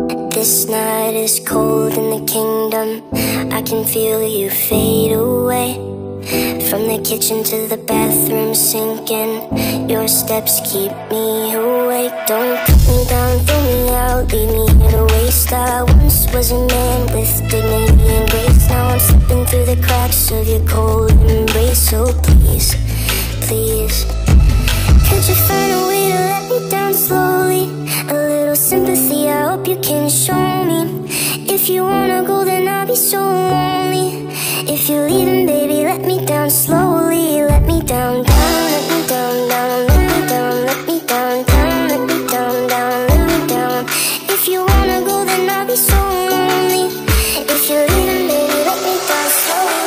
This night is cold in the kingdom. I can feel you fade away. From the kitchen to the bathroom sinking, your steps keep me awake. Don't cut me down, throw me out, leave me here to waste. I once was a man with dignity and grace. Now I'm slipping through the cracks of your cold embrace. So please, please, could you find a way to let me down slowly? A little sympathy, I hope you can show me. If you wanna go, then I'll be so lonely. If you're leaving, baby, let me down slowly. Let me down, down, let me down, down, let me down, let me down, down, let me down, down, let me down. If you wanna go, then I'll be so lonely. If you're leaving, baby, let me down slowly.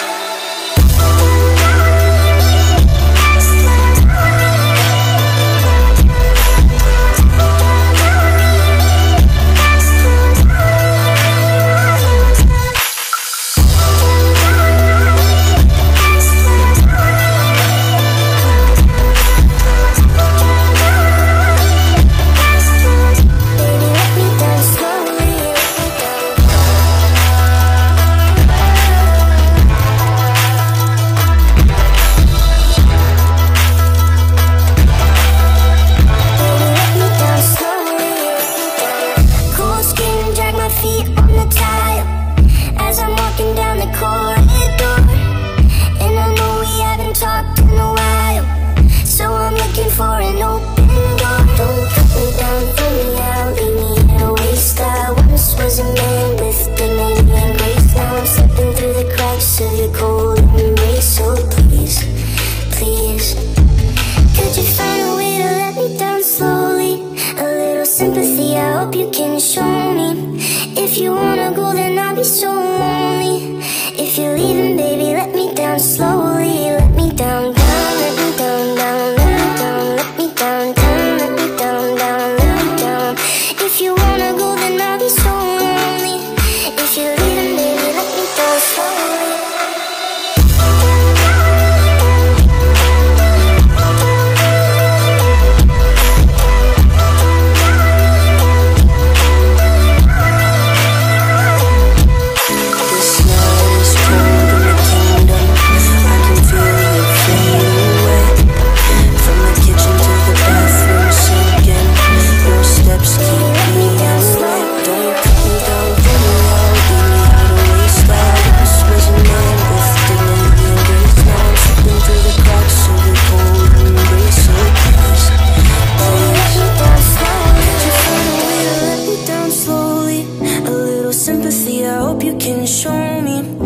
Sympathy, I hope you can show me. If you wanna go, then I'll be so lonely. If you're leaving, baby, let me down slowly. Let me down, down, let me down, down, let me down, let me down, down, let me down, down, let me down. If you wanna go, then I'll be so lonely. If you're leaving, baby, let me down slowly. Sympathy, I hope you can show me.